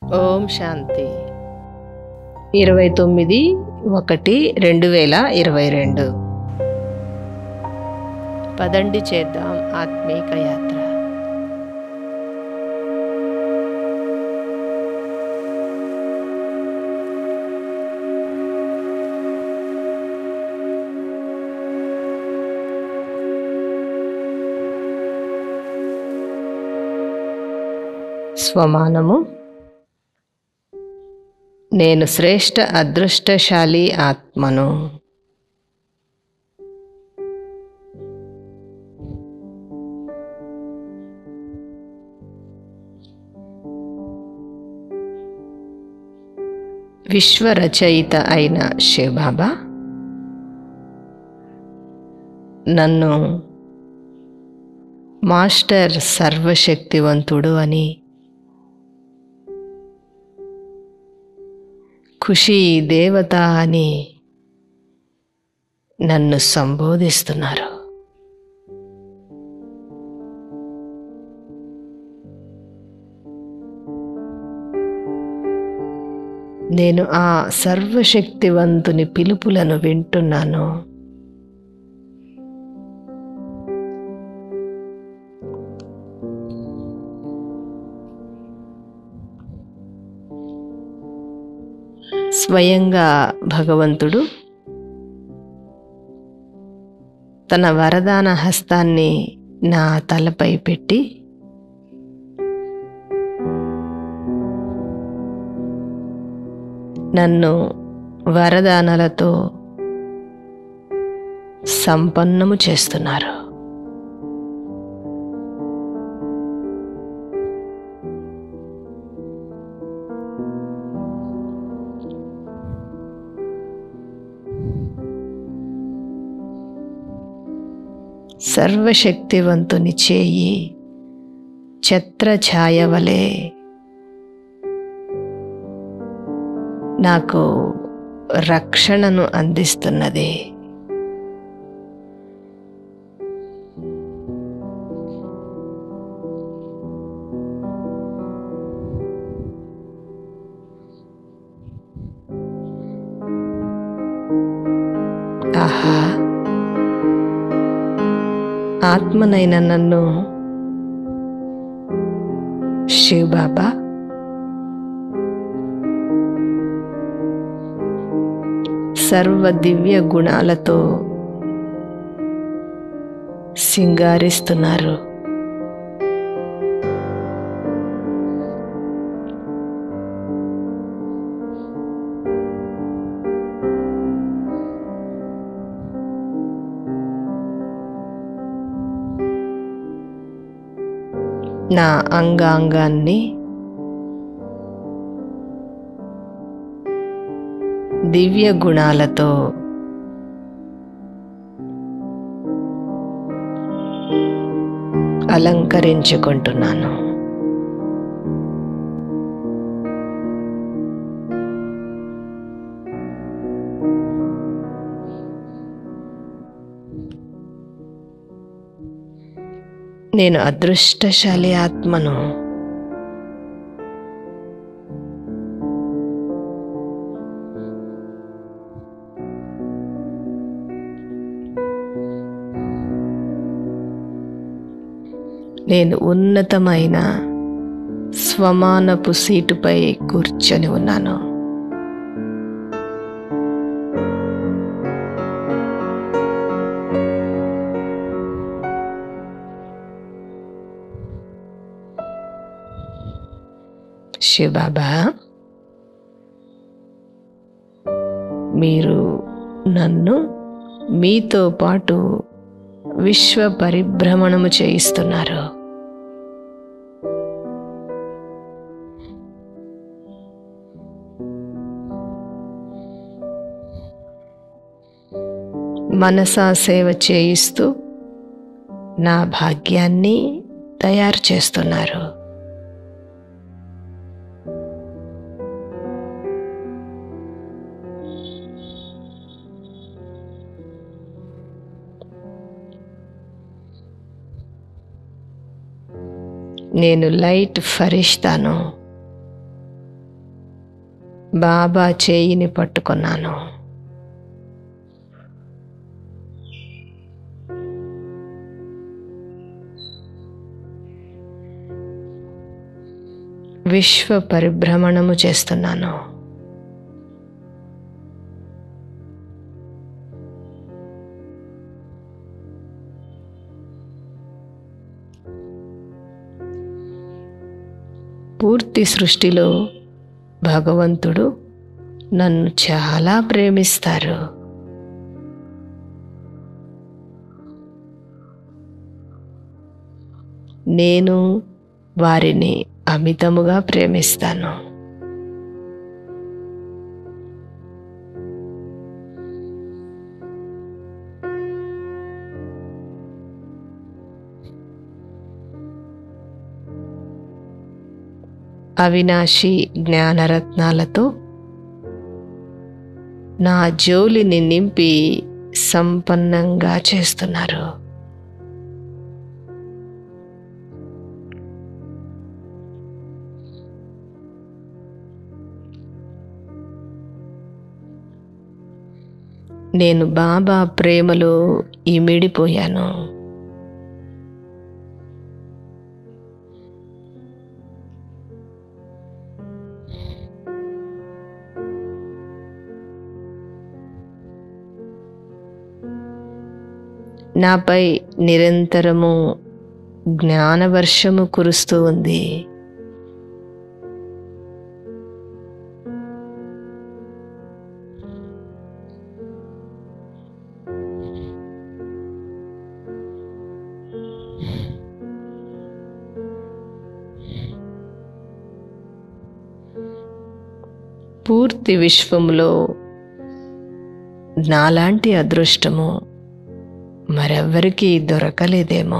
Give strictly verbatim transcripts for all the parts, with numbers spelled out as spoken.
ఓం శాంతి. ఇరవై తొమ్మిది ఒకటి రెండు వేల ఇరవై రెండు. పదండి చేద్దాం ఆత్మీక యాత్ర. స్వమానము: నేను శ్రేష్ఠ అదృష్టశాలి ఆత్మను. విశ్వరచయిత అయిన శివబాబా నన్ను మాస్టర్ సర్వశక్తివంతుడు అని, ఖుషీ దేవత అని నన్ను సంబోధిస్తున్నారు. నేను ఆ సర్వశక్తివంతుని పిలుపులను వింటున్నాను. స్వయంగా భగవంతుడు తన వరదాన హస్తాన్ని నా తలపై పెట్టి నన్ను వరదానాలతో సంపన్నము చేస్తున్నారు. సర్వశక్తివంతుని చేయి ఛత్రఛాయ వలె నాకు రక్షణను అందిస్తున్నది. ఆహా, ఆత్మనైన నన్ను శివబాబా సర్వ దివ్య గుణాలతో సింగారిస్తున్నారు. నా అంగాంగాన్ని దివ్య గుణాలతో అలంకరించుకుంటున్నాను. నేను అదృష్టశాలి ఆత్మను. నేను ఉన్నతమైన స్వమానపు సీటుపై కూర్చొని ఉన్నాను. శివబాబా, మీరు నన్ను మీతో పాటు విశ్వ పరిభ్రమణము చేయిస్తున్నారు. మనసా సేవ చేయిస్తూ నా భాగ్యాన్ని తయారు చేస్తున్నారు. నేను లైట్ ఫరిష్తాను. బాబా చేయిని పట్టుకున్నాను. విశ్వ పరిభ్రమణము చేస్తున్నాను. పూర్తి సృష్టిలో భగవంతుడు నన్ను చాలా ప్రేమిస్తారు. నేను వారిని అమితముగా ప్రేమిస్తాను. అవినాశి జ్ఞానరత్నాలతో నా జోలిని నింపి సంపన్నంగా చేస్తున్నారు. నేను బాబా ప్రేమలో ఇమిడిపోయాను. నాపై నిరంతరము జ్ఞానవర్షము కురుస్తూ ఉంది. పూర్తి విశ్వములో నాలాంటి అదృష్టము మరెవ్వరికీ దొరకలేదేమో.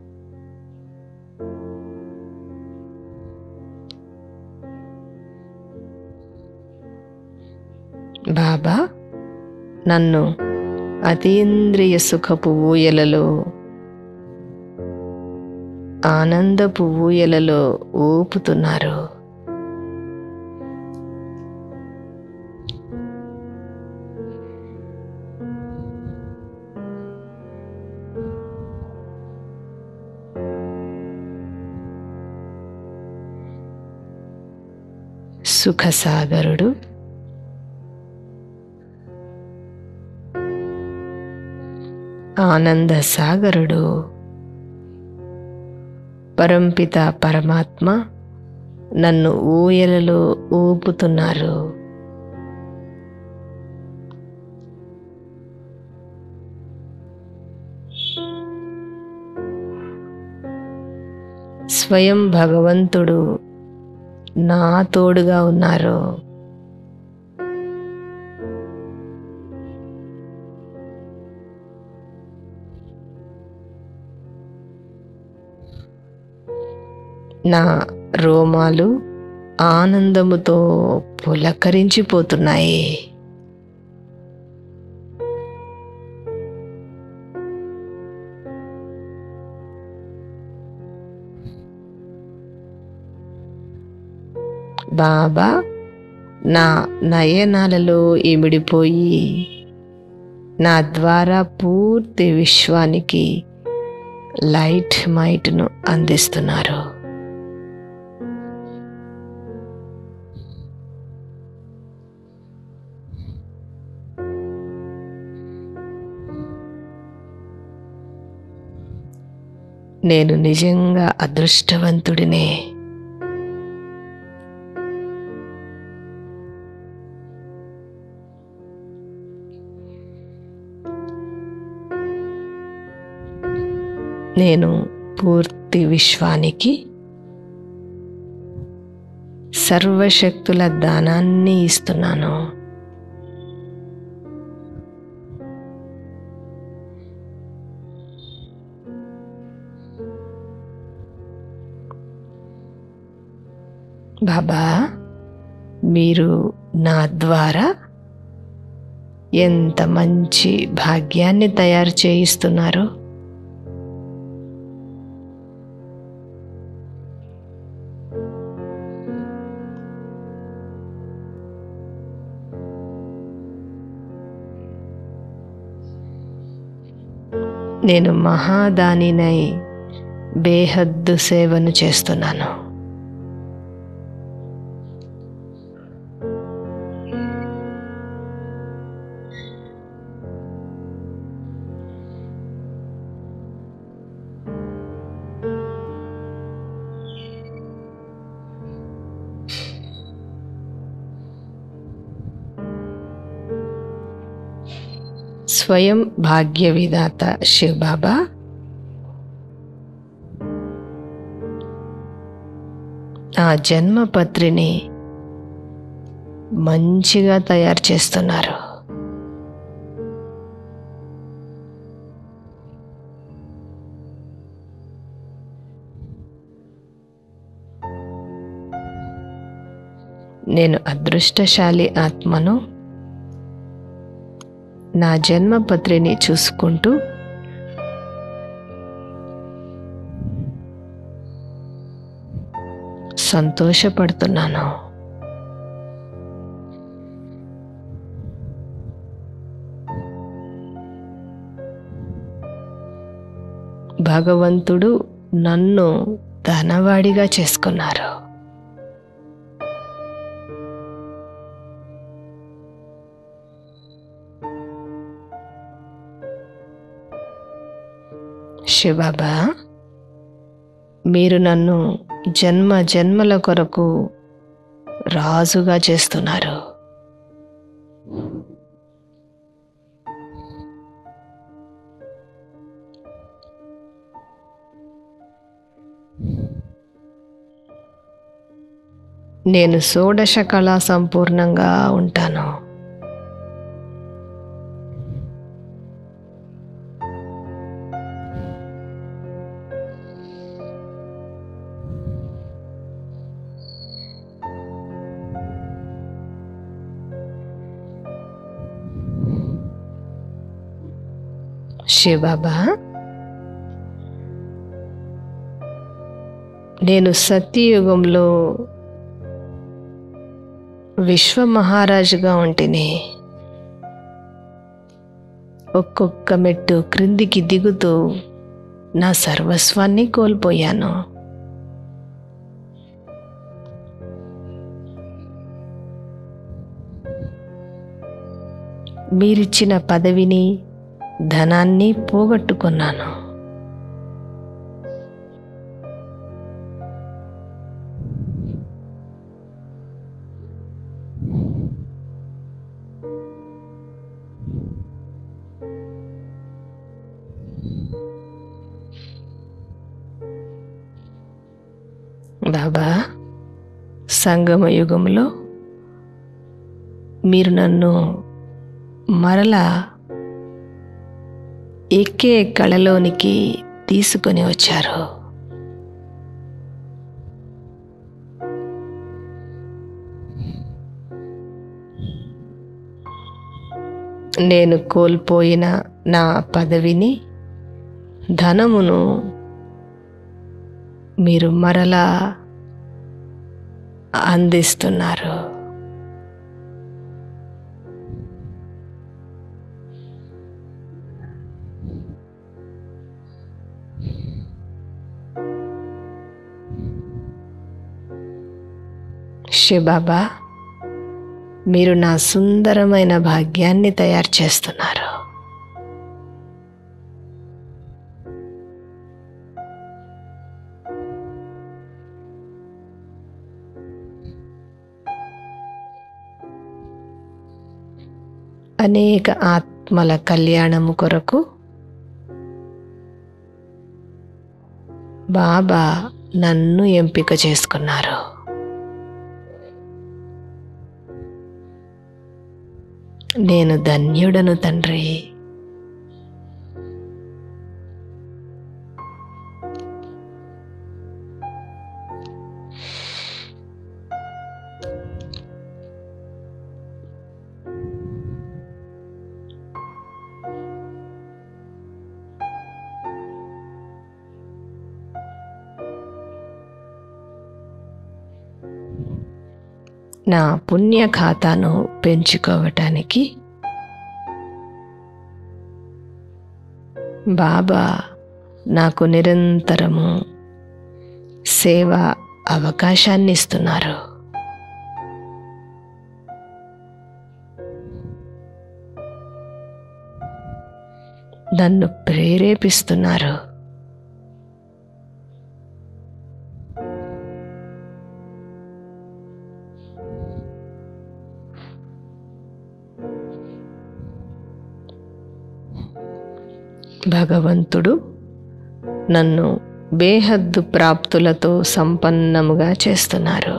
బాబా నన్ను అతీంద్రియ సుఖపు ఊయలలో, ఆనందపు ఊయలలో ఊపుతున్నారు. సుఖసాగరుడు ఆనంద సాగరుడు పరంపిత పరమాత్మ నన్ను ఊయలలో ఊపుతున్నారు. స్వయం భగవంతుడు నా తోడుగా ఉన్నారు. నా రోమాలు ఆనందముతో పులకరించిపోతున్నాయి. బాబా నా నయనాలలో ఇమిడిపోయి నా ద్వారా పూర్తి విశ్వానికి లైట్ మైట్ను అందిస్తున్నారు. నేను నిజంగా అదృష్టవంతుడినే. నేను పూర్తి విశ్వానికి సర్వశక్తుల దానాన్ని ఇస్తున్నాను. బాబా మీరు నా ద్వారా ఎంత మంచి భాగ్యాన్ని తయారు చేయిస్తున్నారు. నేను మహాదానినై బేహద్దు సేవను చేస్తున్నాను. స్వయం భాగ్య విధాత శివ్ బాబా ఆ జన్మపత్రిని మంచిగా తయారు చేస్తున్నారు. నేను అదృష్టశాలి ఆత్మను. నా జన్మపత్రిని చూసుకుంటూ సంతోషపడుతున్నాను. భగవంతుడు నన్ను ధనవాడిగా చేసుకున్నారు. శివబాబా, మీరు నన్ను జన్మ జన్మల కొరకు రాజుగా చేస్తున్నారు. నేను షోడశ కళా సంపూర్ణంగా ఉంటాను. శివబాబా, నేను సత్యయుగంలో విశ్వ మహారాజుగా ఉంటిని. ఒక్కొక్క మెట్టు క్రిందికి దిగుతూ నా సర్వస్వాన్ని కోల్పోయాను. మీరిచ్చిన పదవిని, ధనాన్ని పోగొట్టుకున్నాను. బాబా, సంగమ యుగంలో మీరు నన్ను మరలా ఎక్కే కళలోనికి తీసుకొని వచ్చారు. నేను కోల్పోయిన నా పదవిని, ధనమును మీరు మరలా అందిస్తున్నారు. శివబాబా, మీరు నా సుందరమైన భాగ్యాన్ని తయారు చేస్తున్నారు. అనేక ఆత్మల కళ్యాణము కొరకు బాబా నన్ను ఎంపిక చేసుకున్నారు. నేను ధన్యుడను తండ్రి. నా పుణ్య ఖాతాను పెంచుకోవటానికి బాబా నాకు నిరంతరము సేవ అవకాశాన్ని ఇస్తున్నారు. నన్ను ప్రేరేపిస్తున్నారు. భగవంతుడు నన్ను బేహద్దు ప్రాప్తులతో సంపన్నముగా చేస్తున్నారు.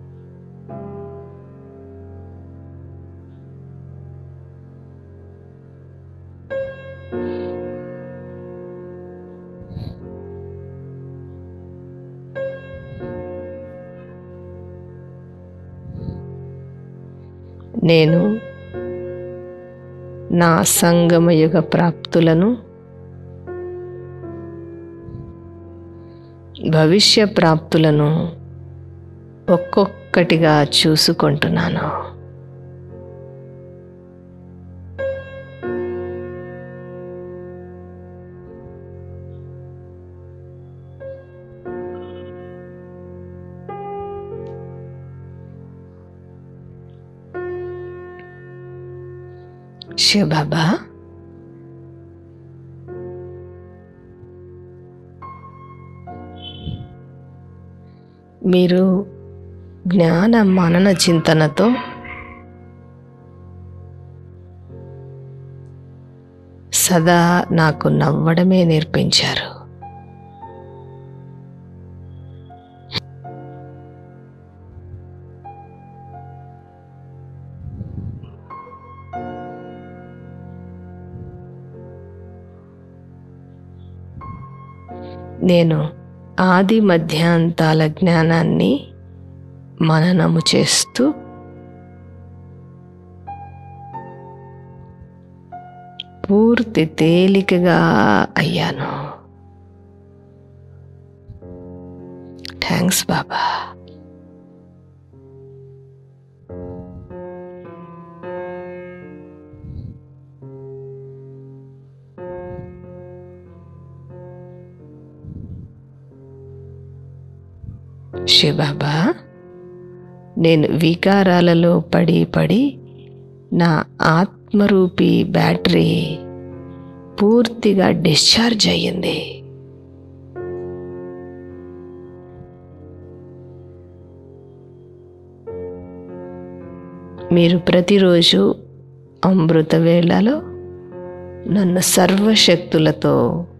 నేను నా సంగమయుగ ప్రాప్తులను భవిష్య ప్రాప్తులను ఒక్కొక్కటిగా చూసుకుంటున్నాను. శివబాబా, మీరు జ్ఞాన మనన చింతనతో సదా నాకు నవ్వడమే నేర్పించారు. నేను ఆది మధ్యాంతాల జ్ఞానాన్ని మననము చేస్తూ పూర్తి తేలికగా అయ్యాను. థ్యాంక్స్ బాబా. శివబాబా, నేను వికారాలలో పడి పడి నా ఆత్మరూపీ బ్యాటరీ పూర్తిగా డిశ్చార్జ్ అయ్యింది. మీరు ప్రతిరోజు అమృత వేళలో నన్ను సర్వశక్తులతో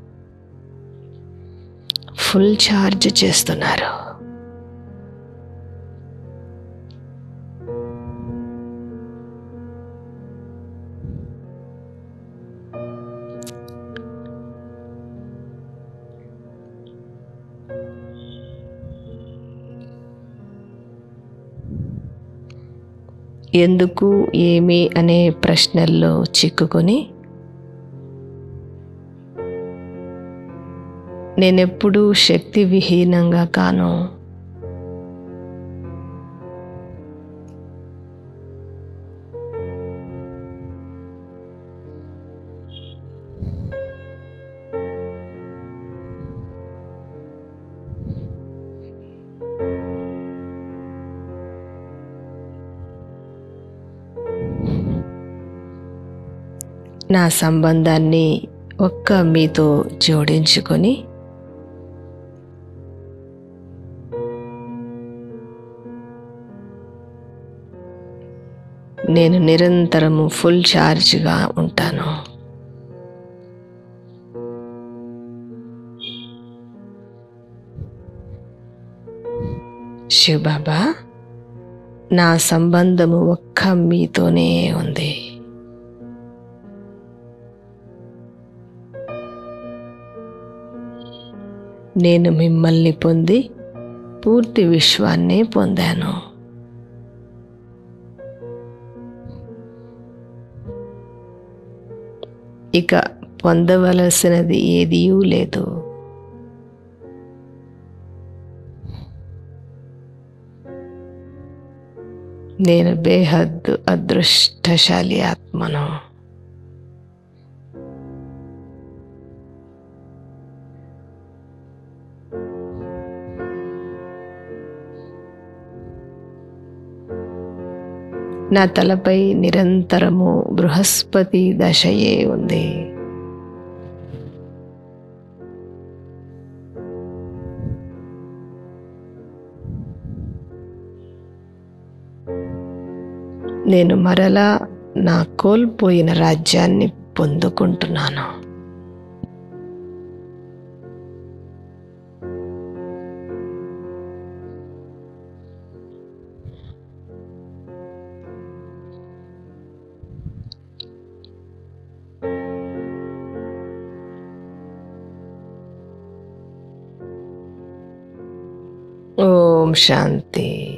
ఫుల్ ఛార్జ్ చేస్తున్నారు. ఎందుకు, ఏమి అనే ప్రశ్నల్లో చిక్కుకొని నేనెప్పుడూ శక్తి విహీనంగా కాను. నా సంబంధాన్ని ఒక్క మీతో జోడించుకొని నేను నిరంతరము ఫుల్ ఛార్జ్గా ఉంటాను. శివబాబా, నా సంబంధము ఒక్క మీతోనే ఉంది. నేను మిమ్మల్ని పొంది పూర్తి విశ్వాన్ని పొందాను. ఇక పొందవలసినది ఏదీ లేదు. నేను బేహద్దు అదృష్టశాలి ఆత్మను. నా తలపై నిరంతరము బృహస్పతి దశయే ఉంది. నేను మరలా నా కోల్పోయిన రాజ్యాన్ని పొందుకుంటున్నాను. ఓం శాంతి.